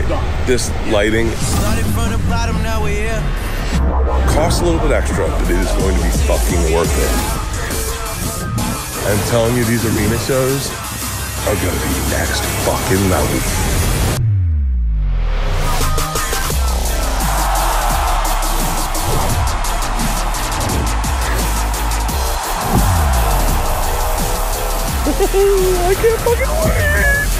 right, this lighting costs a little bit extra, but it is going to be fucking worth it. I'm telling you, these arena shows are gonna be next fucking level. I can't fucking wait!